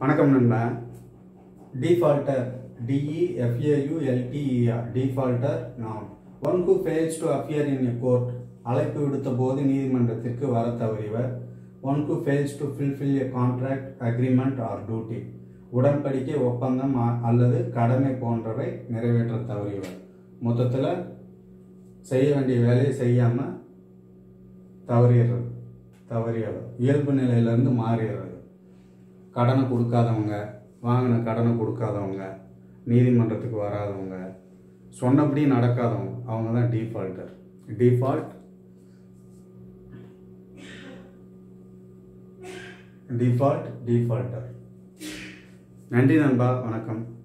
வணக்கம் நண்பா. Defaulter DEFAULTER defaulter noun. One who fails to appear in a court அழைப்பு விடுத்த போது நீதிமன்றத்திற்கு வர தவறியவர். One who fails to fulfill a contract, agreement or duty உடன்படிக்கை, ஒப்பந்தம் அல்லது கடமை போன்றவை நிறைவேற்ற தவறியவர். மொத்தத்தில் செய்ய வேண்டிய வேலையை செய்யாமல் தவறியவர், இயல்பு நிலையிலேருந்து மாறிடுறது. கடனை கொடுக்காதவங்க, வாங்கின கடனை கொடுக்காதவங்க, நீதிமன்றத்துக்கு வராதவங்க, சொன்னபடி நடக்காதவங்க, அவங்க தான் டிஃபால்டர். டிஃபால்டர். நன்றி நண்பா, வணக்கம்.